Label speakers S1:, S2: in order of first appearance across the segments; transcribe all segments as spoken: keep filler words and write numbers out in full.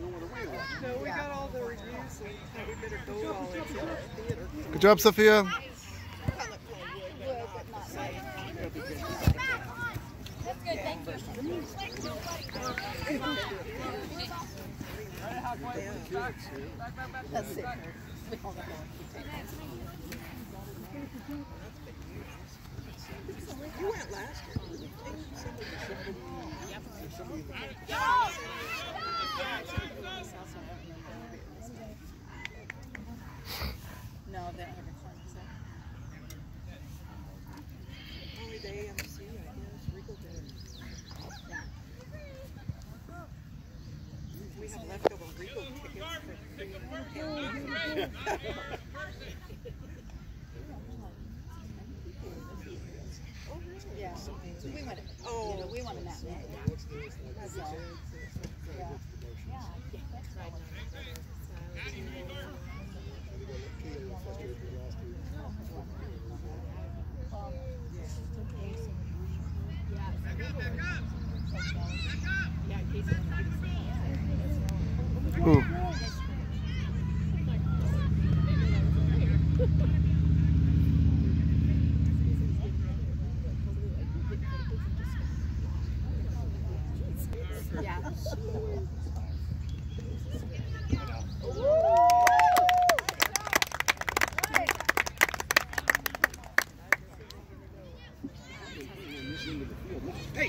S1: No, we got all the reviews and we better go all into the theater.
S2: Good job, Sophia.
S3: That's good, thank you.
S1: That's it. You went last year.
S3: No, they don't have a fun, so.
S1: Only the A M C, I guess. Regal did. We have leftover Regal tickets for free.
S3: Yeah, we went.
S1: Oh,
S3: You know, we want a matinee. So, yeah.
S2: Ooh.
S3: Yeah.
S1: hey!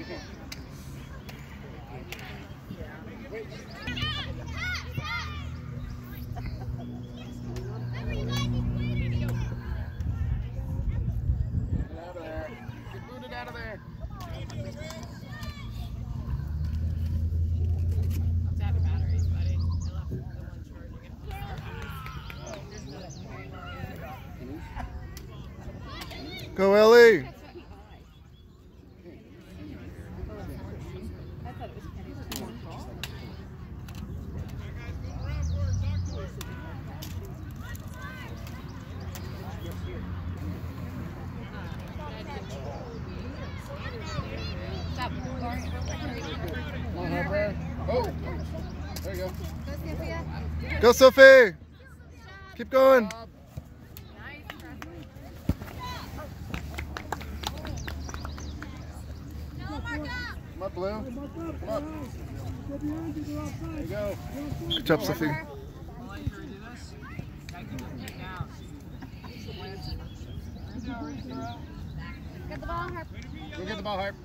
S2: Go, Ellie.
S4: Oh, there you go.
S2: Go, Sophie. Keep going.
S4: Come up, Blue. Come up. There you go.
S2: Good job, Sophie.
S3: Get the ball, Harp.
S4: Go get the ball, Harp.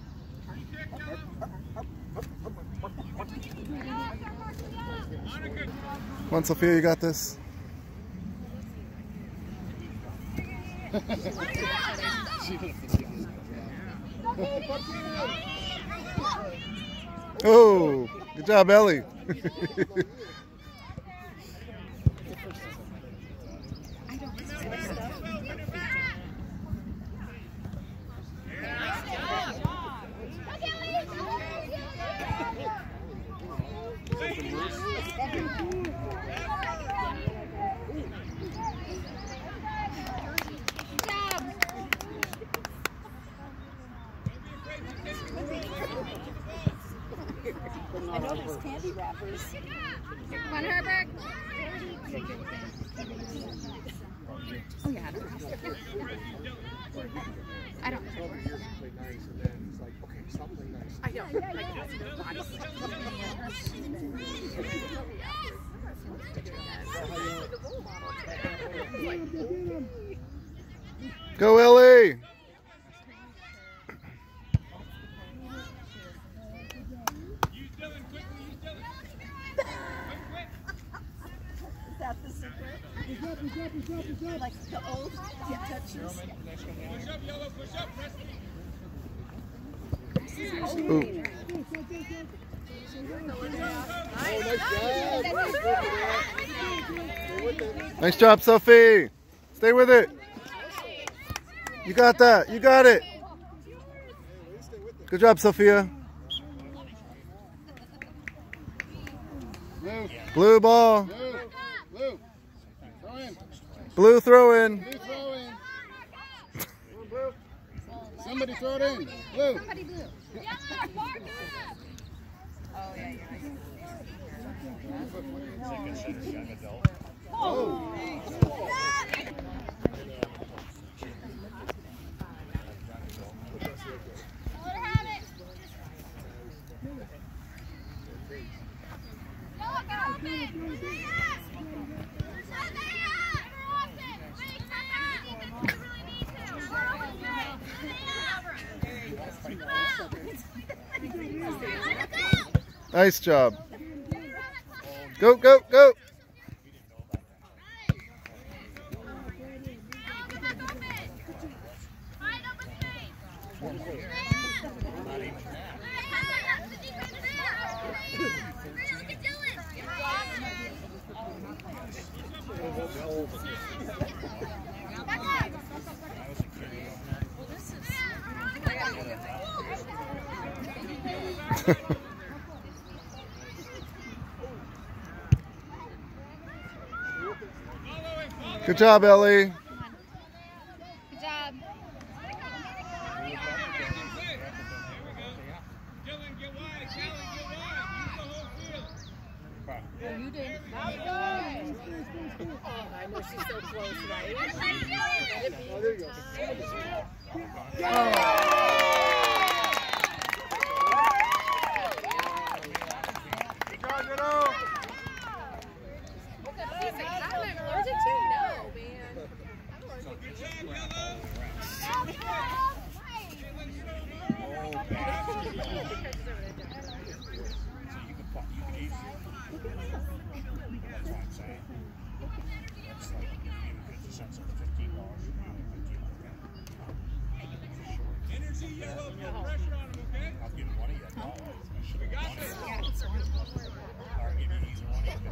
S2: Come on, Sophia, you got this. Oh, good job, Ellie.
S3: I know there's candy wrappers. Come on, Herbert. Oh, yeah. I don't know.
S1: I know.
S2: Go, Ellie.
S3: Is that the secret? Like the old get touches.
S2: Ooh. Nice job, Sophie. Stay with it. You got that. You got it. Good job, Sophia.
S4: Blue.
S2: Blue ball.
S4: Blue. Blue. Throw in.
S2: Blue throw in.
S4: Blue throw in. Somebody throw it in. Blue.
S3: Somebody blue. Oh, yeah, you're right.
S2: Nice job. Go, go, go. Good job, Ellie.
S5: Good job. Oh, you did.
S1: Oh, I know she's so close, right?
S4: Oh, there you go. Good job, Ditto.
S1: I'm allergic to no, man. I'm allergic to
S6: Energy yellow, put pressure on him, okay? I'll give him one of you. I should have got one. All right, give me easy one of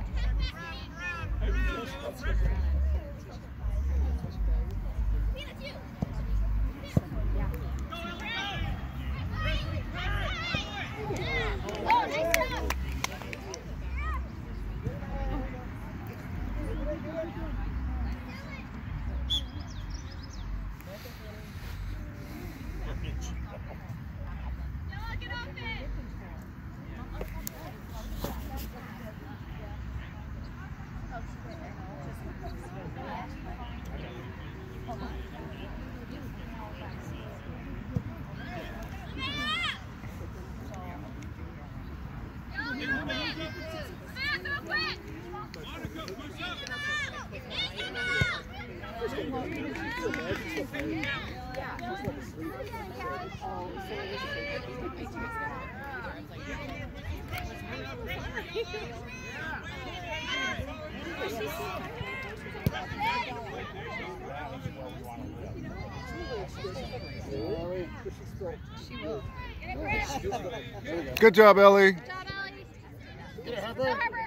S2: Good job, Ellie.
S5: Good job, Ellie.
S4: Get it, Harper.
S5: Go, Harper.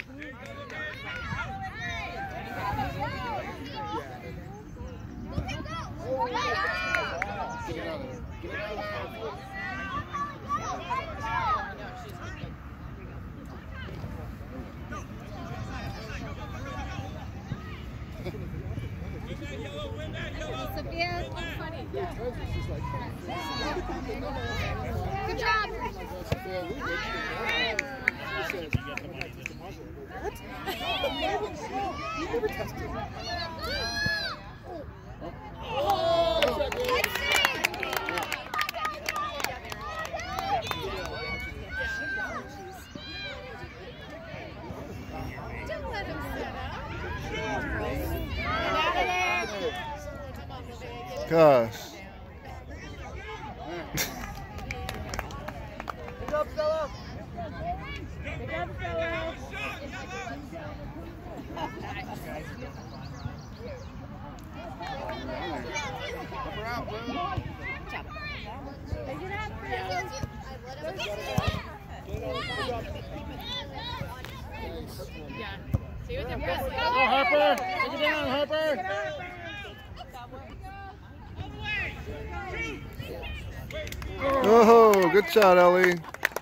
S4: Get it out of there. Get it out of there.
S5: Sophia. Good job.
S1: Don't let him sit up.
S2: Gosh.
S1: Good job, Stella. Good job, Stella.
S4: Help her out, Blue.
S1: Take it out, Chris. Yeah. See what they're pressing.
S4: Go, Harper. Take it down, Harper.
S2: Oh, good shot, Ellie.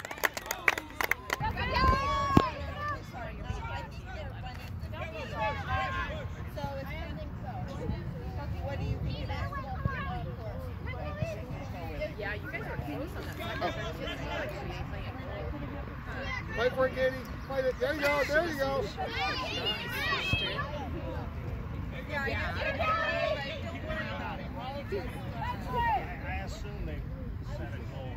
S1: Yeah, you guys are close on that side.
S4: Fight for it, Katie. Fight Fight it. There you go. There you go.
S6: I assume they set a goal.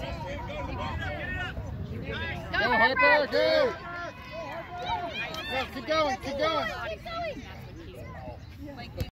S4: Go, Harper. Go. Go. Keep going. Keep going.